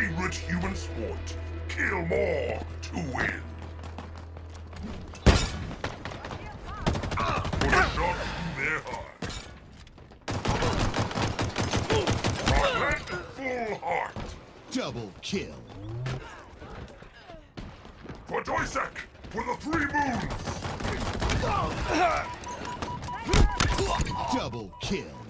favorite human sport. Kill more to win. Put a shot in their heart. Heartland, full heart. Double kill. For Doisek, for the 3 moons. Double kill.